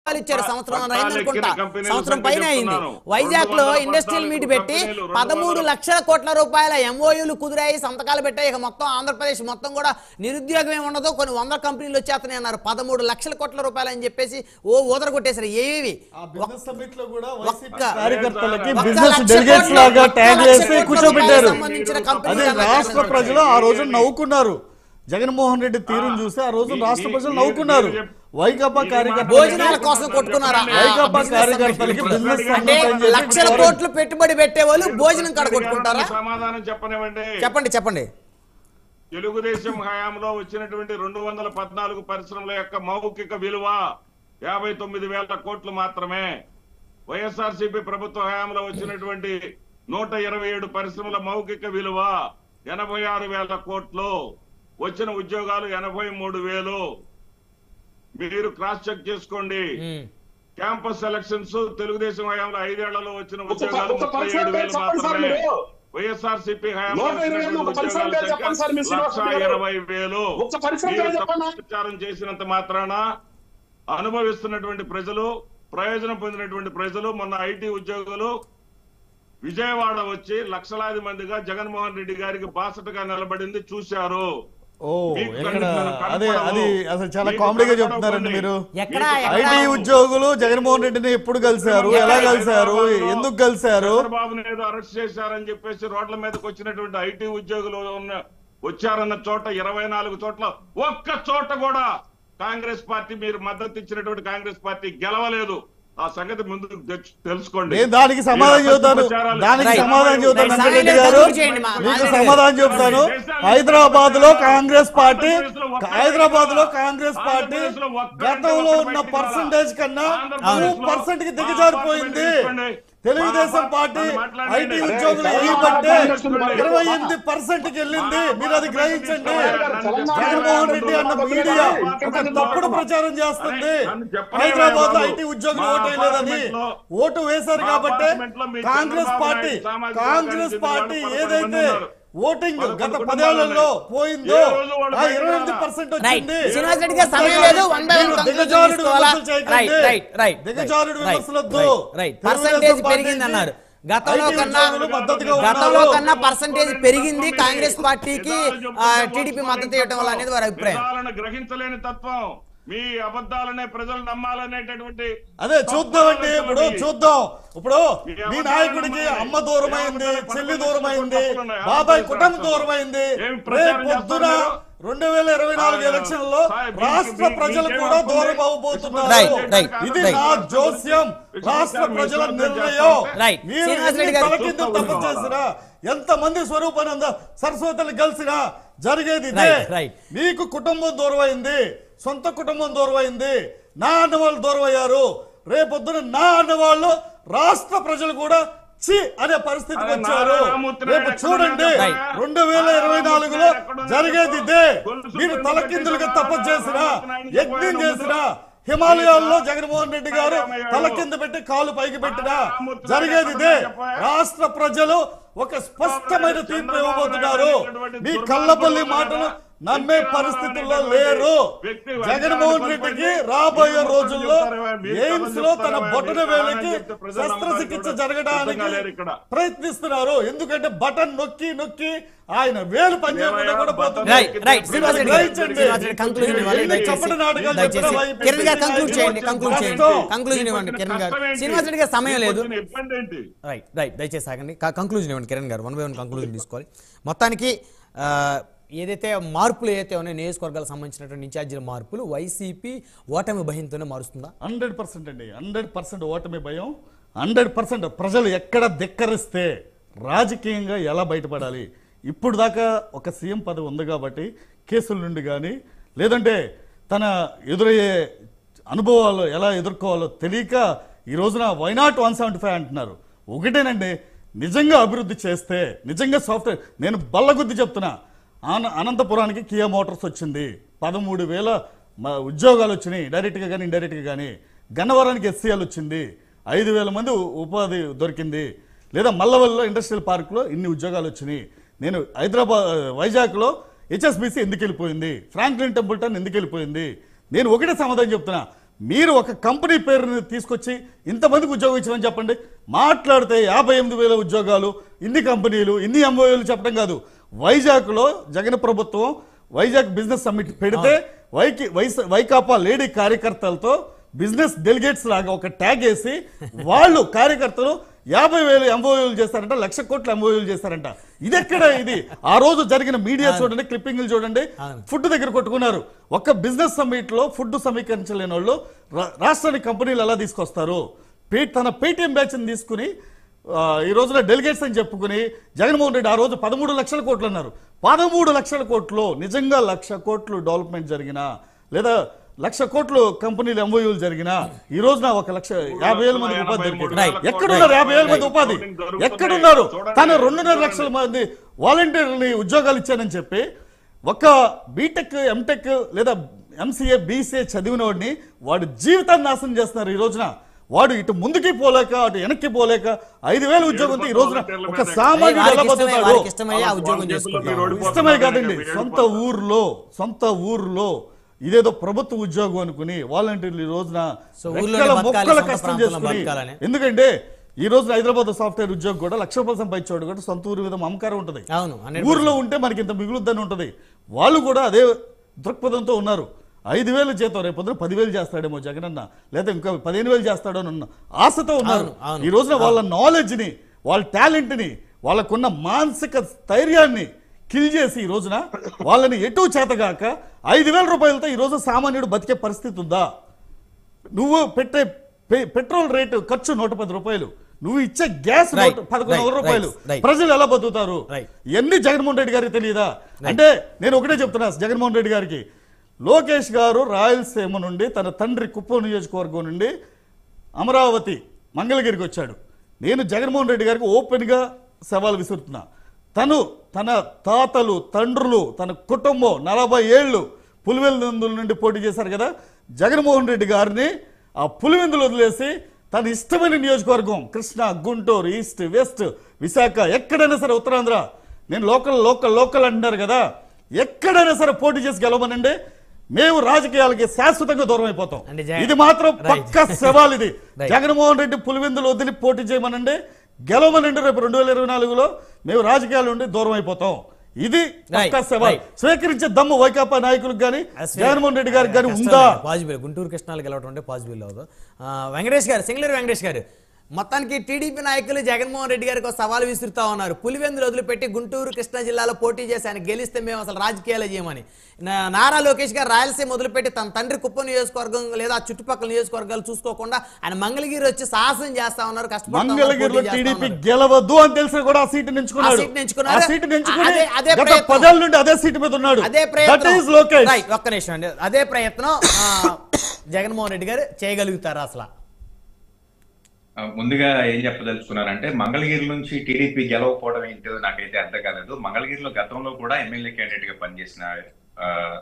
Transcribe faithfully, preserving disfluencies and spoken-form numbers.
ఇచ్చారు. సంవత్సరం అయిందనుకుంటా, సంవత్సరం పైన అయింది. వైజాగ్ లో ఇండస్ట్రియల్ మీట్ పెట్టి పదమూడు లక్షల కోట్ల రూపాయల ఎంఓయూలు కుదిరాయి, సంతకాలు పెట్టాయి. ఇక మొత్తం ఆంధ్రప్రదేశ్ మొత్తం కూడా నిరుద్యోగం ఏమి ఉండదు, కొన్ని వందల కంపెనీలు వచ్చేస్తున్నాయి అన్నారు. పదమూడు లక్షల కోట్ల రూపాయలు అని చెప్పేసి ఓ ఊదర కొట్టేశారు. ఏవి సంబంధించిన రాష్ట్ర ప్రజలు ఆ రోజు నవ్వుకున్నారు. జగన్మోహన్ రెడ్డి తీరును చూసి ఆ రోజు రాష్ట్ర ప్రజలు నవ్వుకున్నారు. వైకాపా కార్యకర్తలు భోజనాల కోసం కొట్టుకున్నారా? వైకాపా కార్యకర్తలకి బిజినెస్ అంటే లక్షల కోట్లు పెట్టుబడి పెట్టే వాళ్ళు భోజనం కాడ కొట్టుకుంటారా? సమాధానం చెప్పనివ్వండి. చెప్పండి చెప్పండి. తెలుగుదేశం హయాంలో వచ్చినటువంటి రెండు వందల పద్నాలుగు పరిశ్రమల యొక్క మౌఖిక విలువ యాభై తొమ్మిది వేల కోట్లు మాత్రమే. వైఎస్ఆర్సీపీ ప్రభుత్వ హయాంలో వచ్చినటువంటి నూట ఇరవై ఏడు పరిశ్రమల మౌఖిక విలువ ఎనభై ఆరు వేల కోట్లు. వచ్చిన ఉద్యోగాలు ఎనభై మూడు వేలు. మీరు క్రాస్ చెక్ చేసుకోండి. క్యాంపస్ సెలక్షన్స్ తెలుగుదేశం హయాంలో ఐదేళ్లలో వచ్చిన ఉద్యోగాలు ముప్పై ఏడు వేలు మాత్రమే. వైఎస్ఆర్సీపీ హయాంలో లక్ష ఇరవై వేలు. ప్రచారం చేసినంత మాత్రాన అనుభవిస్తున్నటువంటి ప్రజలు, ప్రయోజనం పొందినటువంటి ప్రజలు, మొన్న ఐటీ ఉద్యోగులు విజయవాడ వచ్చి లక్షలాది మందిగా జగన్మోహన్ రెడ్డి గారికి బాసటగా నిలబడింది చూశారు. ఓ ఎక్కడ అదే అది అసలు చాలా కామెడీగా చెప్తున్నారండి మీరు. ఐటీ ఉద్యోగులు జగన్మోహన్ రెడ్డిని ఎప్పుడు కలిశారు, ఎలా కలిశారు, ఎందుకు కలిశారు? చంద్రబాబుని ఏదో అరెస్ట్ చేశారని చెప్పేసి రోడ్ల మీదకి వచ్చినటువంటి ఐటీ ఉద్యోగులు ఉన్న వచ్చారన్న చోట ఇరవై నాలుగు చోట్ల ఒక్క చోట కూడా కాంగ్రెస్ పార్టీ, మీరు మద్దతు ఇచ్చినటువంటి కాంగ్రెస్ పార్టీ గెలవలేదు. ఆ సంగతి ముందు తెలుసుకోండి. దానికి సమాధానం చెబుతాను దానికి సమాధానం చెబుతాను వెంకటరెడ్డి గారు, మీకు సమాధానం చెబుతాను. హైదరాబాద్ లో కాంగ్రెస్ పార్టీ హైదరాబాద్ లో కాంగ్రెస్ పార్టీ గతంలో ఉన్న పర్సంటేజ్ కన్నా టూ పర్సెంట్ కి దిగజారిపోయింది. తెలుగుదేశం పార్టీ ఐటీ ఉద్యోగులు బట్టే ఇరవై ఎనిమిది పర్సెంట్ కి వెళ్ళింది. మీరు అది గ్రహించండి. జగన్మోహన్ రెడ్డి అన్న మీడియా ఒక తప్పుడు ప్రచారం చేస్తుంది. హైదరాబాద్ లో ఐటీ ఉద్యోగులు ఓటు వేయలేదని, ఓటు వేశారు కాబట్టి కాంగ్రెస్ పార్టీ కాంగ్రెస్ పార్టీ ఏదైతే ఓటింగ్ గత పదేళ్లలో పోయిందో ఆ ఇరవై ఎనిమిది పర్సెంట్ వచ్చింది. దిగజారుడు విమర్శలొద్దు. పర్సెంటేజ్ పెరిగింది అన్నారు. గతంలో కన్నా గతంలో కన్నా పర్సెంటేజ్ పెరిగింది కాంగ్రెస్ పార్టీకి టీడీపీ మద్దతు ఇవ్వడం వల్ల అనేది వారి అభిప్రాయం. గ్రహించలేని తత్వం, మీ అబద్ధాలనే ప్రజలు నమ్మాలనేటటువంటి అదే చూద్దామండి. ఇప్పుడు చూద్దాం. ఇప్పుడు మీ నాయకుడికి అమ్మ దూరమైంది, చెల్లి దూరమైంది, బాబాయ్ కుటుంబం దూరమైంది. రేపు పొద్దున రెండు వేల ఇరవై నాలుగు ఎలక్షన్ లో రాష్ట్ర ప్రజలు కూడా దూరం అవబోతున్నారు. ఇది నా జోస్యం, రాష్ట్ర ప్రజల నిర్ణయం. మీరు తలకిందు తప్పు చేసినా, ఎంత మంది స్వరూపానంద సరస్వతులు కలిసినా జరిగేది ఇదే. మీకు కుటుంబం దూరమైంది, సొంత కుటుంబం దూరమైంది, నా అన్న వాళ్ళు దూరం అయ్యారు. రేపొద్దున నా అన్న వాళ్ళు రాష్ట్ర ప్రజలు కూడా చి అనే పరిస్థితికి వచ్చారు. రేపు చూడండి, రెండు వేల ఇరవై నాలుగులో జరిగేది ఇదే. మీరు తలకిందులుగా తప్పు చేసినా, యజ్ఞం చేసినా, హిమాలయాల్లో జగన్మోహన్ రెడ్డి గారు తల కింద పెట్టి కాలు పైకి పెట్టినా జరిగేది ఇదే. రాష్ట్ర ప్రజలు ఒక స్పష్టమైన తీర్పు ఇవ్వబోతున్నారు. మీ కళ్ళబల్లి మాటలు నమ్మే పరిస్థితుల్లో లేరు. జగన్మోహన్ రెడ్డికి రాబోయే రోజుల్లో ఎయిమ్స్ లో తన బొటన వేలకి శస్త్రచికిత్స జరగడానికి ప్రయత్నిస్తున్నారు. ఎందుకంటే బటన్ నొక్కి నొక్కి ఆయన వేలు పనిచేయకుండా కూడా పోతుంది. సమయం లేదు. రైట్ రైట్ దయచేసి ఆగండి. కంక్లూజన్ ఇవ్వండి కిరణ్ గారు. వన్ బై వన్ కంక్లూజన్ తీసుకోవాలి. మొత్తానికి ఏదైతే మార్పులు ఏదైతే ఉన్నాయో నియోజకవర్గాలకు సంబంధించినటువంటి ఇన్ఛార్జీల మార్పులు వైసీపీ ఓటమి భయంతోనే మారుస్తుందా? హండ్రెడ్ పర్సెంట్ అండి. హండ్రెడ్ పర్సెంట్ ఓటమి భయం. హండ్రెడ్ పర్సెంట్ ప్రజలు ఎక్కడ ధిక్కరిస్తే రాజకీయంగా ఎలా బయటపడాలి. ఇప్పుడు దాకా ఒక సీఎం పదవి ఉంది కాబట్టి కేసుల నుండి కానీ లేదంటే తన ఎదురయ్యే అనుభవాలు ఎలా ఎదుర్కోవాలో తెలియక ఈ రోజున వైనాట్ వన్ సెవెంటీ ఫైవ్ అంటున్నారు. ఒకటేనండి, నిజంగా అభివృద్ధి చేస్తే, నిజంగా సాఫ్ట్వేర్, నేను బల్లగుద్ది చెప్తున్నా, అనంతపురానికి కియా మోటార్స్ వచ్చింది, పదమూడు వేల ఉద్యోగాలు వచ్చినాయి డైరెక్ట్గా కానీ ఇండైరెక్ట్గా కానీ. గన్నవరానికి ఎస్సీఎల్ వచ్చింది, ఐదు వేల మంది ఉపాధి దొరికింది. లేదా మల్లవల్లిలో ఇండస్ట్రియల్ పార్క్లో ఇన్ని ఉద్యోగాలు వచ్చినాయి. నేను హైదరాబాద్ వైజాగ్లో హెచ్ఎస్బీసీ ఎందుకు వెళ్ళిపోయింది, ఫ్రాంక్లిన్ టెంపుల్టన్ ఎందుకు వెళ్ళిపోయింది. నేను ఒకటే సమాధానం చెప్తున్నా, మీరు ఒక కంపెనీ పేరుని తీసుకొచ్చి ఇంతమందికి ఉద్యోగం ఇచ్చామని చెప్పండి. మాట్లాడితే యాభై ఎనిమిది వేల ఉద్యోగాలు, ఇన్ని కంపెనీలు, ఇన్ని ఎంఓఏలు చెప్పడం కాదు. వైజాగ్లో జగన్ ప్రభుత్వం వైజాగ్ బిజినెస్ సమ్మిట్ పెడితే వైకి వైస్ వైకాపా లేడీ కార్యకర్తలతో బిజినెస్ డెలిగేట్స్ లాగా ఒక ట్యాగ్ వేసి వాళ్ళు కార్యకర్తలు యాభై వేలు ఎంఓయూలు చేస్తారంట, లక్ష కోట్ల ఎంఓయూలు చేస్తారంట. ఇది ఎక్కడ? ఇది ఆ రోజు జరిగిన మీడియా చూడండి, క్లిప్పింగ్లు చూడండి. ఫుడ్ దగ్గర కొట్టుకున్నారు. ఒక్క బిజినెస్ సమ్మిట్ లో ఫుడ్ సమీకరించలేని వాళ్ళు రాష్ట్రానికి కంపెనీలు ఎలా తీసుకొస్తారు? తన పేటిఎం బ్యాచ్ తీసుకుని ఈ రోజున డెలిగేట్స్ అని చెప్పుకుని జగన్మోహన్ రెడ్డి ఆ రోజు పదమూడు లక్షల కోట్లు అన్నారు. పదమూడు లక్షల కోట్లు నిజంగా లక్ష కోట్లు డెవలప్మెంట్ జరిగినా లేదా లక్ష కోట్లు కంపెనీలు ఎంఓయూలు జరిగినా ఈ రోజున ఒక లక్ష యాభై వేల మంది ఉపాధి దొరికింది. ఎక్కడున్నారు యాభై వేల మంది ఉపాధి? ఎక్కడున్నారు? తను రెండున్నర లక్షల మంది వాలంటీర్ని ఉద్యోగాలు ఇచ్చానని చెప్పి ఒక బీటెక్, ఎంటెక్ లేదా ఎంసీఏ, బీసీఏ చదివిన వాడిని వాడు జీవితాన్ని నాశనం చేస్తున్నారు. ఈ రోజున వాడు ఇటు ముందుకి పోలేక అటు వెనక్కి పోలేక ఐదు వేల ఉద్యోగంతో ఈ రోజున ఒక సామాన్యుడు ఎలా బతుకుతాడు? ఇష్టమే కాదండి, సొంత ఊర్లో సొంత ఊర్లో ఇదేదో ప్రభుత్వ ఉద్యోగం అనుకుని వాలంటీర్లు ఈ రోజున మొక్కల కష్టం చేసుకుని. ఎందుకంటే ఈ రోజున హైదరాబాద్ సాఫ్ట్వేర్ ఉద్యోగం కూడా లక్ష రూపాయలు సంపాదించేవాడు కూడా సొంత ఊరి మీద మమకారం ఉంటుంది. ఊర్లో ఉంటే మనకి ఇంత మిగులుద్దని ఉంటుంది. వాళ్ళు కూడా అదే దృక్పథంతో ఉన్నారు. ఐదు వేలు జీతం రేపు పొద్దున పదివేలు చేస్తాడేమో జగనన్న, లేదా ఇంకా పదిహేను వేలు చేస్తాడో అన్న ఆశతో ఉన్నారు. ఈ రోజున వాళ్ళ నాలెడ్జ్ ని, వాళ్ళ టాలెంట్ ని, వాళ్ళకున్న మానసిక స్థైర్యాన్ని కిల్ చేసి ఈ రోజున వాళ్ళని ఎటు చేతగాక ఐదు వేల రూపాయలతో ఈ రోజు సామాన్యుడు బతికే పరిస్థితి ఉందా? నువ్వు పెట్టే పెట్రోల్ రేటు ఖర్చు నూట పది రూపాయలు, నువ్వు ఇచ్చే గ్యాస్ పదకొండు వందల రూపాయలు, ప్రజలు ఎలా బతుకుతారు? ఎన్ని జగన్మోహన్ రెడ్డి గారికి తెలియదా? అంటే నేను ఒకటే చెప్తున్నా జగన్మోహన్ రెడ్డి గారికి, లోకేష్ గారు రాయలసీమ నుండి తన తండ్రి కుప్పం నియోజకవర్గం నుండి అమరావతి మంగళగిరికి వచ్చాడు. నేను జగన్మోహన్ రెడ్డి గారికి ఓపెన్గా సవాల్ విసురుతున్నా. తను తన తాతలు, తండ్రులు, తన కుటుంబం నలభై ఏళ్ళు పులివెందుల నుండి పోటీ చేశారు కదా. జగన్మోహన్ రెడ్డి గారిని ఆ పులివెందులు వదిలేసి తన ఇష్టమైన నియోజకవర్గం కృష్ణా, గుంటూరు, ఈస్ట్, వెస్ట్, విశాఖ, ఎక్కడైనా సరే ఉత్తరాంధ్ర, నేను లోకల్ లోకల్ లోకల్ అంటున్నారు కదా, ఎక్కడైనా సరే పోటీ చేసి గెలవమనండి. మేము రాజకీయాలకి శాశ్వతంగా దూరం అయిపోతాం. ఇది మాత్రం పక్క సవాల్. ఇది జగన్మోహన్ రెడ్డి పులివెందులు వదిలి పోటీ చేయమనండి, గెలవమనండి. రేపు రెండు వేల ఇరవై నాలుగులో మేము రాజకీయాల నుండి దూరం అయిపోతాం. ఇది పక్క సవాల్. స్వీకరించే దమ్ము వైకాపా నాయకులకు కానీ జగన్మోహన్ రెడ్డి గారికి కానీ ఉందా? పాజిబుల్ గుంటూరు కృష్ణాలు గెలవడం అంటే పాజిబుల్ అవ్వదు. వెంకటేష్ గారు, సింగళూరు వెంకటేష్ గారు, మొత్తానికి టీడీపీ నాయకులు జగన్మోహన్ రెడ్డి గారికి ఒక సవాల్ విసురుతా ఉన్నారు. పులివెందులు వదిలిపెట్టి గుంటూరు కృష్ణా జిల్లాలో పోటీ చేసి ఆయన గెలిస్తే మేము అసలు రాజకీయాలు చేయమని. నారా లోకేష్ గారు రాయలసీమ వదిలిపెట్టి తన తండ్రి కుప్పం నియోజకవర్గం లేదా చుట్టుపక్కల నియోజకవర్గాలు చూసుకోకుండా ఆయన మంగళగిరి వచ్చి సాహసం చేస్తా ఉన్నారు. మంగళగిరిలో టీడీపీ గెలవద్దు అని తెలిసి కూడా ఆ సీటు ఎంచుకున్నాడు. పదేళ్ళ నుండి అదే సీటు మీద ఉన్నాడు. అదే ప్రయత్నం ఒక్క నిమిషం అండి అదే ప్రయత్నం జగన్మోహన్ రెడ్డి గారు చేయగలుగుతారు అసలు? ముందుగా ఏం చెప్పదలుచుకున్నారంటే మంగళగిరి నుంచి టీడీపీ గెలవకపోవడం ఏంటో నాకైతే అర్థం కాలేదు. మంగళగిరిలో గతంలో కూడా ఎమ్మెల్యే క్యాండిడేట్ గా పనిచేసిన